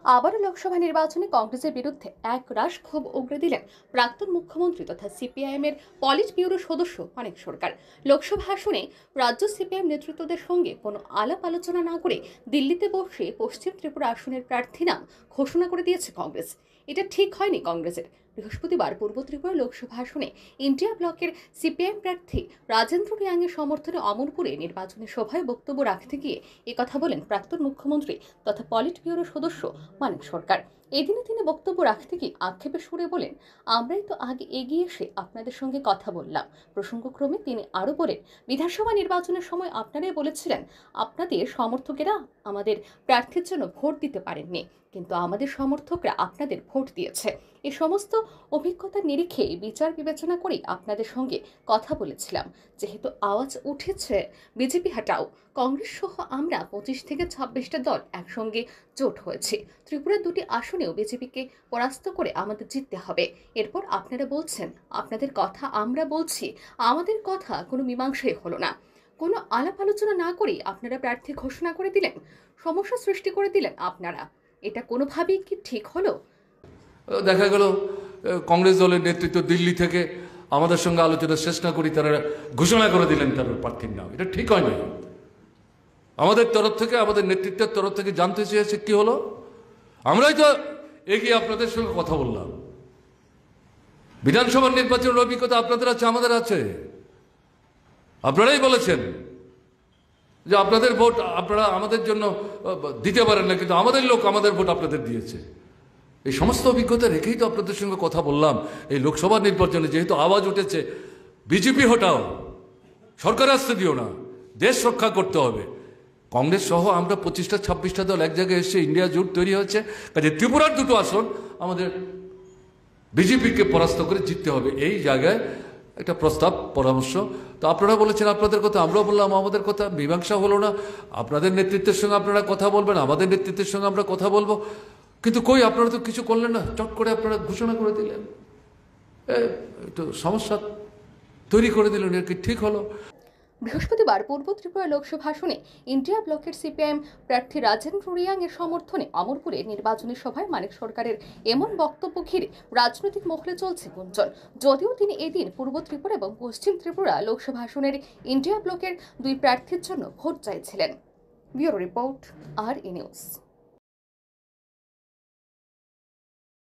আবারও লোকসভা নির্বাচনে কংগ্রেসের বিরুদ্ধে একরাশ ক্ষোভ উগরে দিলেন প্রাক্তন মুখ্যমন্ত্রী তথা সিপিআইএমের পলিট ব্যুরো সদস্য মানিক সরকার। লোকসভা আসনে রাজ্য সিপিআইএম নেতৃত্বদের সঙ্গে কোনো আলাপ আলোচনা না করে দিল্লিতে বসে পশ্চিম ত্রিপুরা আসনের প্রার্থী নাম ঘোষণা করে দিয়েছে কংগ্রেস। এটা ঠিক হয়নি কংগ্রেসের। বৃহস্পতিবার পূর্ব ত্রিপুরা লোকসভা আসনে ইন্ডিয়া ব্লকের সিপিআইএম প্রার্থী রাজেন্দ্র রিয়াংয়ের সমর্থনে অমরপুরে নির্বাচনী সভায় বক্তব্য রাখতে গিয়ে একথা বলেন প্রাক্তন মুখ্যমন্ত্রী তথা পলিট ব্যুরো সদস্য মানিক সরকার। এদিনে তিনি বক্তব্য রাখতে গিয়ে আক্ষেপের সুরে বলেন, আমরাই তো আগে এগিয়ে এসে আপনাদের সঙ্গে কথা বললাম। প্রসঙ্গক্রমে তিনি আরও বলেন, বিধানসভা নির্বাচনের সময় আপনারাই বলেছিলেন আপনাদের সমর্থকেরা আমাদের প্রার্থীর জন্য ভোট দিতে পারেননি, কিন্তু আমাদের সমর্থকরা আপনাদের ভোট দিয়েছে। এই সমস্ত অভিজ্ঞতার নিরিখে বিচার বিবেচনা করেই আপনাদের সঙ্গে কথা বলেছিলাম। যেহেতু আওয়াজ উঠেছে বিজেপি হাটাও, কংগ্রেস সহ আমরা 25 থেকে 26টা দল একসঙ্গে জোট হয়েছে। ত্রিপুরার দুটি আসনেও বিজেপিকে পরাস্ত করে আমাদের জিততে হবে। এরপর আপনারা বলছেন আপনাদের কথা আমরা বলছি, আমাদের কথা কোনো মীমাংসাই হলো না। কোনো আলাপ আলোচনা না করেই আপনারা প্রার্থী ঘোষণা করে দিলেন, সমস্যা সৃষ্টি করে দিলেন আপনারা। এটা কোনোভাবেই কি ঠিক হলো? দেখা গেল কংগ্রেস দলের নেতৃত্ব দিল্লি থেকে আমাদের সঙ্গে আলোচনা শেষ না করি তারা ঘোষণা করে দিলেন তার প্রার্থীর নাম। এটা ঠিক হয় না। আমাদের তরফ থেকে, আমাদের নেতৃত্বের তরফ থেকে জানতে চেয়েছে কি হলো। আমরাই তো এগিয়ে আপনাদের সঙ্গে কথা বললাম। বিধানসভা নির্বাচনের অভিজ্ঞতা আপনাদের আছে, আমাদের আছে। আপনারাই বলেছেন যে আপনাদের ভোট আপনারা আমাদের জন্য দিতে পারেন না, কিন্তু আমাদের লোক আমাদের ভোট আপনাদের দিয়েছে। এই সমস্ত অভিজ্ঞতা রেখেই তো আপনাদের সঙ্গে কথা বললাম। এই লোকসভা নির্বাচনে যেহেতু আওয়াজ উঠেছে বিজেপি হটাও, সরকার আসতে দিও না, দেশ রক্ষা করতে হবে, কংগ্রেস সহ আমরা 25টা 26টা দল এক জায়গায় এসে ইন্ডিয়া জোট তৈরি হচ্ছে, কাজে ত্রিপুরার দুটো আসন আমাদের বিজেপিকে পরাস্ত করে জিততে হবে। এই জায়গায় একটা প্রস্তাব পরামর্শ তো আপনারা বলেছেন আপনাদের কথা, আমরাও বললাম আমাদের কথা। মীমাংসা হলো না। আপনাদের নেতৃত্বের সঙ্গে আপনারা কথা বলবেন, আমাদের নেতৃত্বের সঙ্গে আমরা কথা বলবো, কিন্তু কই আপনারা তো কিছু করলেন না। চট করে আপনারা ঘোষণা করে দিলেন, একটু সমস্যা তৈরি করে দিলেন। এর কি ঠিক হলো? বৃহস্পতিবার পূর্ব ত্রিপুরা লোকসভা আসনে ইন্ডিয়া ব্লকের সিপিআইএম প্রার্থী রাজেন্দ্র রিয়াং এর সমর্থনে অমরপুরে নির্বাচনী সভায় মানিক সরকারের এমন বক্তব্য ঘিরে রাজনৈতিক মহলে চলছে গুঞ্জন। যদিও তিনি এদিন পূর্ব ত্রিপুরা এবং পশ্চিম ত্রিপুরা লোকসভা আসনের ইন্ডিয়া ব্লকের দুই প্রার্থীর জন্য ভোট চাইছিলেন। ব্যুরো রিপোর্ট, আর ই নিউজ।